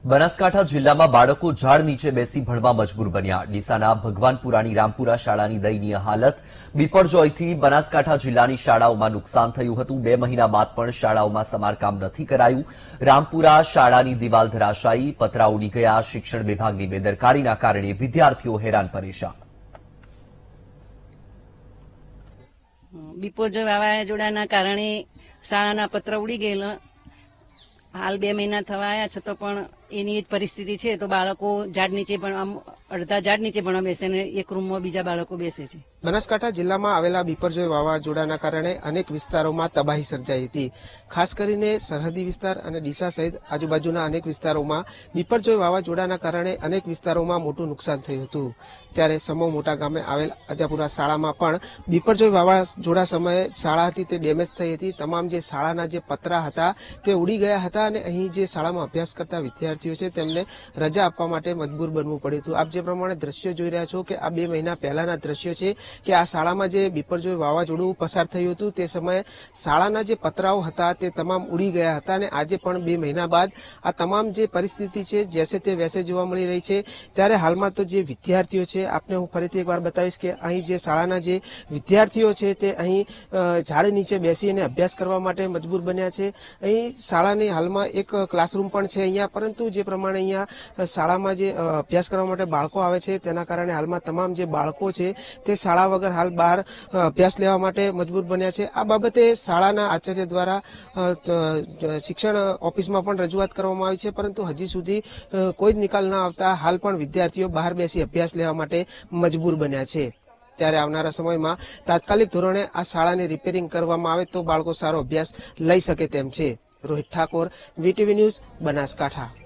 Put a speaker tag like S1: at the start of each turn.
S1: બનાસકાંઠા જિલ્લામાં બાળકો ઝાડ નીચે બેસી ભણવા મજબૂર બન્યા। ડીસાના ભગવાનપુરાની રામપુરા શાળાની દયનીય હાલત। બિપરજોયથી બનાસકાંઠા જિલ્લાની શાળાઓમાં નુકસાન થયું હતું। 2 મહિના બાદ પણ શાળાઓમાં સમારકામ નથી કરાયું। રામપુરા શાળાની દિવાલ ધરાશાયી, પતરા ઉડી ગયા। શિક્ષણ વિભાગની બેદરકારીના કારણે વિદ્યાર્થીઓ હેરાન પરેશાન।
S2: બિપરજોય વાવાઝોડાના કારણે શાળાના પતરા ઉડી ગયેલા। हाल 2 महीना थवा आया छतो पण एनी ज परिस्थिति छे। तो बाळको झाड नीचे पण आम अर्धा झाड नीचे भणवा बेसे ने एक रूम में बीजा बाळको बेसे छे।
S3: बनासकांठा जिल्लामां आवेला बिपरजोय वावाझोडाना कारणे अनेक विस्तारोमां तबाही सर्जाई हती। खास करीने सरहदी विस्तार अने डीसा सहित आजुबाजुना अनेक विस्तारोमां बिपरजोय वावाझोडाना कारणे अनेक विस्तारोमां मोटुं नुकसान थयुं हतुं। त्यारे समो मोटा गामे आवेल आजापुरा शाळामां पण बिपरजोय वावाझोडा समये शाळा हती ते डेमेज थई हती। तमाम जे शाळाना जे पतरा हता ते उडी गया हता अने અહીં જે શાળામાં અભ્યાસ કરતા વિદ્યાર્થીઓ છે તેમને રજા આપવા માટે મજબૂર બનવું પડ્યું હતું। આપ જે પ્રમાણે દ્રશ્યો જોઈ રહ્યા છો કે આ 2 મહિના પહેલાના દ્રશ્યો છે કે આ શાળામાં જે બિપરજોય વાવાઝોડું પસાર થયું હતું તે સમયે શાળાના જે પતરાઓ હતા તે તમામ ઉડી ગયા હતા અને આજે પણ 2 મહિના બાદ આ તમામ જે પરિસ્થિતિ છે જેસે તે વૈસે જોવા મળી રહી છે। ત્યારે હાલમાં તો જે વિદ્યાર્થીઓ છે આપને હું ફરીથી એકવાર બતાવીશ કે અહીં જે શાળાના જે વિદ્યાર્થીઓ છે તે અહીં ઝાડ નીચે બેસી અને અભ્યાસ કરવા માટે મજબૂર બન્યા છે। અહીં શાળાની હાલમાં एक क्लासरूम पण छे अहींया, परंतु जे प्रमाणे अहींया शाळामां जे अभ्यास करवा माटे बाळको आवे छे तेना कारणे हालमां तमाम जे बाळको छे ते शाळा वगर हाल बहार अभ्यास लेवा माटे मजबूर बन्या छे। आ बाबते शाळाना आचार्य द्वारा शिक्षण ऑफिसमां पण रजूआत करवामां आवी छे, परंतु हजी सुधी कोई ज निकाल न आवता हाल पण विद्यार्थीओ बहार बेसी अभ्यास लेवा माटे मजबूर बन्या छे। त्यारे आवनारा समयमां तात्कालिक धोरणे आ शाळाने रिपेरिंग करवामां आवे तो बाळको सारो अभ्यास लई शके तेम छे। Rohit Thakur, VTV news, Banaskantha.